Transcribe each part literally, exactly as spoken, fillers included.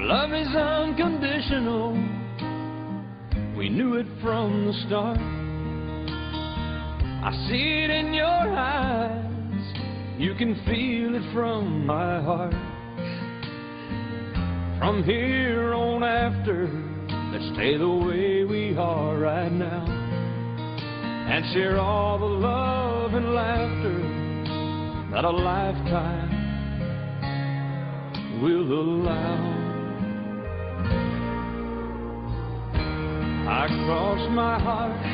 love is unconditional. We knew it from the start. I see it in your eyes. You can feel it from my heart. From here on after, let's stay the way we are right now, and share all the love and laughter that a lifetime will allow. I cross my heart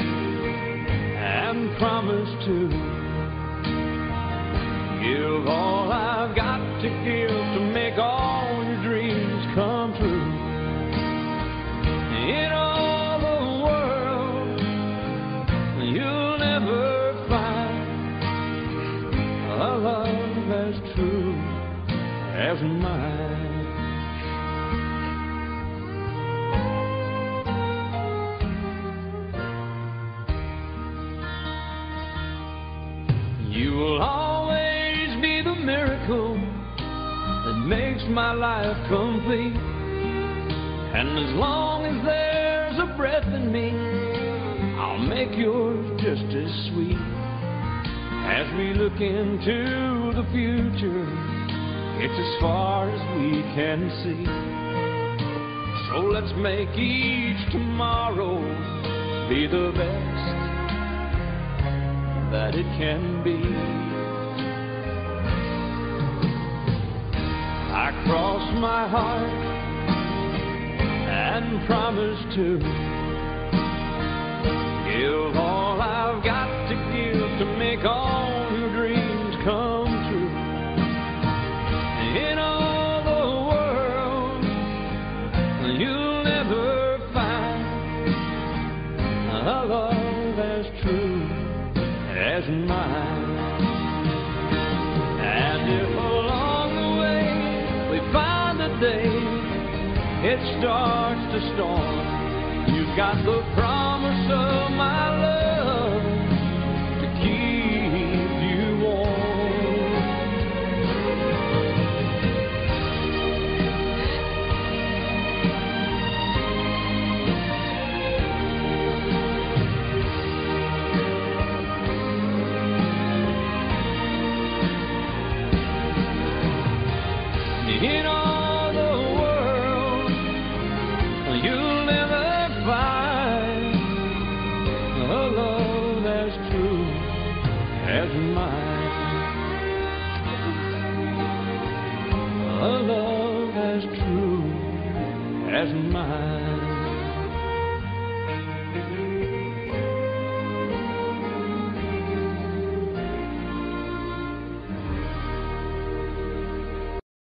and promise to give all I've got to give to make all your dreams come true. In all the world, you'll never find a love as true as mine. You will always be the miracle that makes my life complete. And as long as there's a breath in me, I'll make yours just as sweet. As we look into the future, it's as far as we can see. So let's make each tomorrow be the best that it can be. I cross my heart and promise to give all I've got to give to make all your dreams come true. In all the world, you'll never find a love as true as mine. And if along the way we find a day it starts to storm, you've got the promise of my love to keep you warm. In all the world, you'll never find a love as true as mine. A love as true as mine.